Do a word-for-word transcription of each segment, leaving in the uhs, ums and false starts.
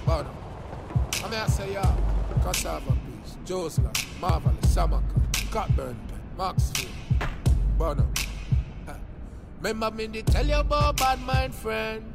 But I mean I say yeah, Cassava Peace, Josla, Marvelous, Samaka, Cockburn Pen, Maxfield, Bono. Remember me to tell you about bad mind friend.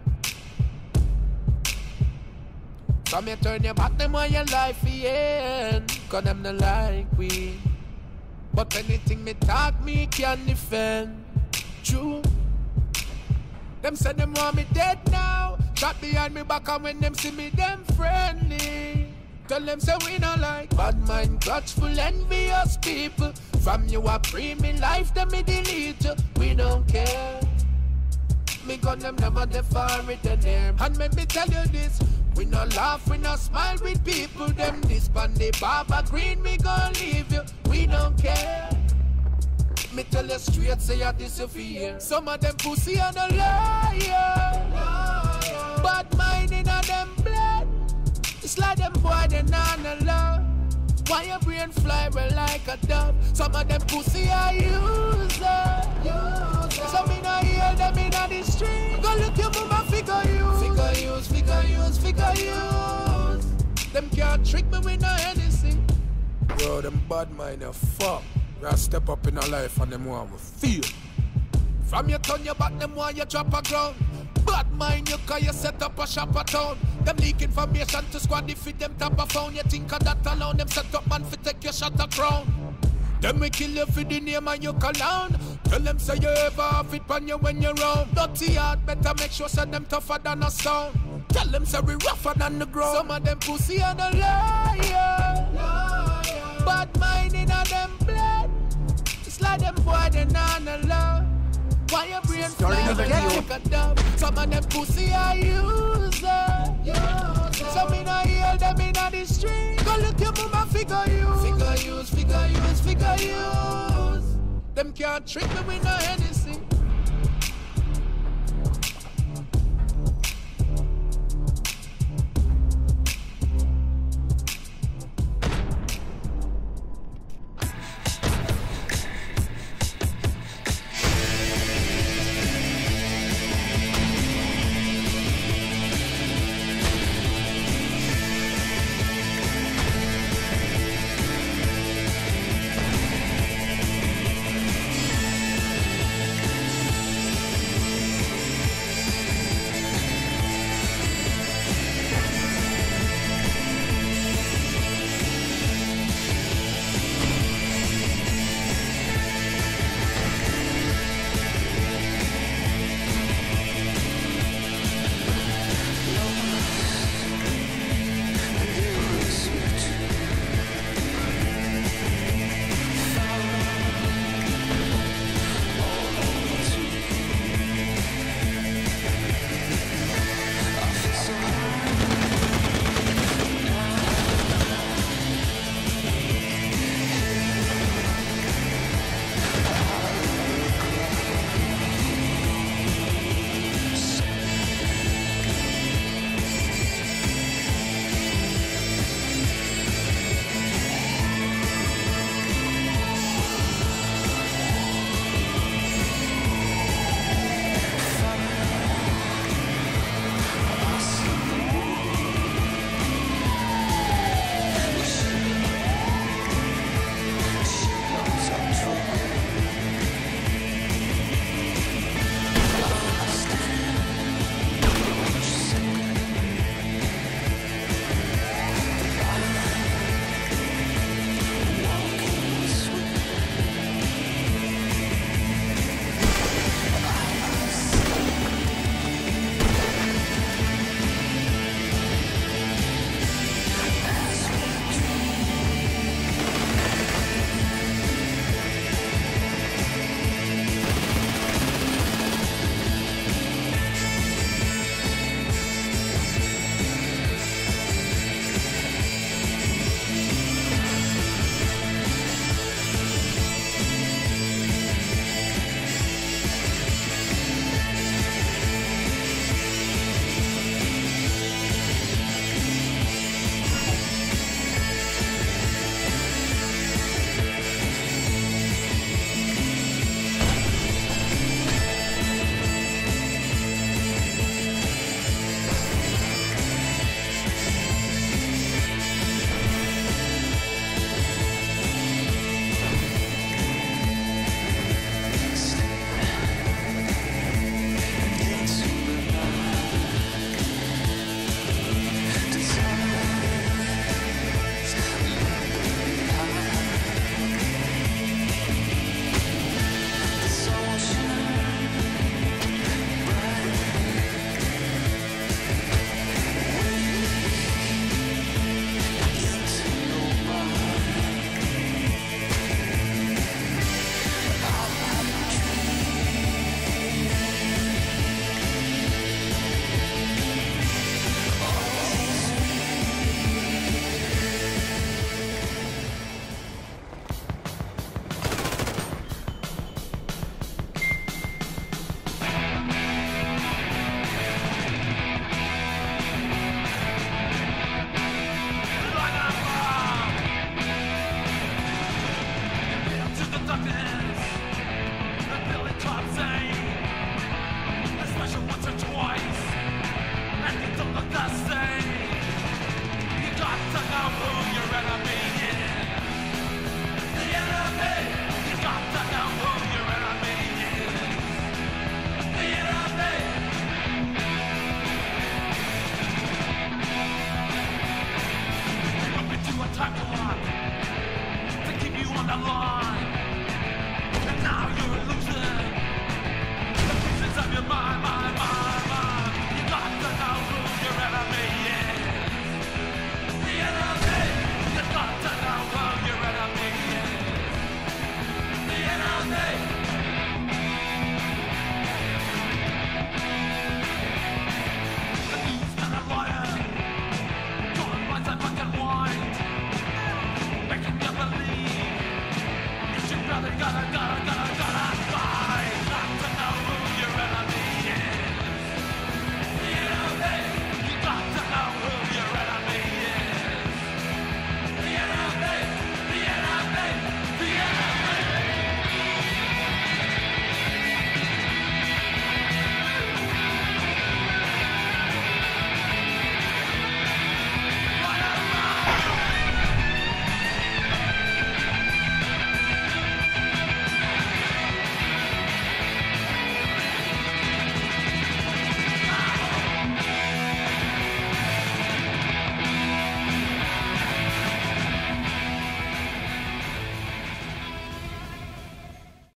From you turn your back them on your life end. Cause them not like we. But anything me talk me can defend. True. Them say them want me dead now. Shot behind me back and when them see me them friendly. Tell them say we not like bad mind, grudgeful, envious people. From you a free me life, them me delete you. We don't care. Me gun them never define with the name. And let me tell you this, we no laugh, we no smile with people. Them this bandy Baba Green, me gon' leave you. We don't care. Me tell you straight, say you disappear. Some of them pussy and a liar. Bad mind in a them blood. It's like them boy, they not love. Why your brain fly well like a dove? Some of them pussy are user. So me not hear them in the street. Go look your mama figure use. Figure use, figure use, figure use. Them can't trick me with no anything. Bro, them bad mind are fuck. I step up in our life and them want to feel. From your turn your back, them want you drop a ground. Bad mind you cause you set up a shop a town. Them leak information to squad if it them top a phone. You think of that alone, them set up man for take your shot a crown. Them we kill you for the name and you call down. Tell them say you ever have it on you when you're round. Dirty heart, better make sure say them tougher than a stone. Tell them say we rougher than the ground. Some of them pussy and a liar. liar. Bad mind in a them blood. It's like them boy they not love. Why your brain fly like a dove? Some of them pussy are user. Some me not hear them in the street. Go look your mama figure use. Figure use, figure use, figure use. Them can't trick me with no anything.